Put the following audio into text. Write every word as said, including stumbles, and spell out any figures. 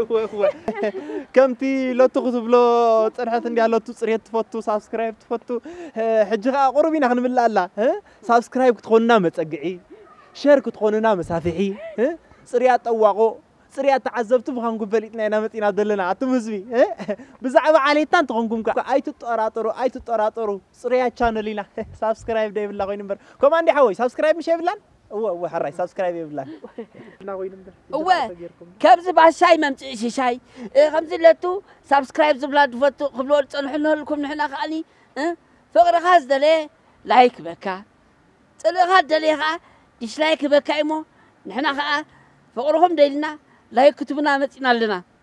خوي خوي كمتي لو تكتب له صرحت اندي لو تصريت تفوتو سبسكرايب تفوتو حجها قربينا خنبل الله سبسكرايب كتخوننا مصقعي شير كتخوننا مسافحي صريات طواقو صريات تعذبتو بخان قبليتنا انا متينا دلنا اتمزبي بزعبه عليتان تخونكم اي تطراطرو اي تطراطرو صريات شانلينا سبسكرايب داي بالله غير نمبر كوماندي حوي سبسكرايب مش يبلان هو هو حراي سبسكرايب يبلان لا غير نمبر هو كبز بعشاي ممتعش شاي خمس لتو سبسكرايب زبلاد فوتو قبلوا تصنحوا لكم نحنا خالي فقر خاص دلي لايك بكا صلي خا دلي خا ديسلايك بكا ايمو نحنا خا فقرهم ديلنا لايك كتبنا متينا لنا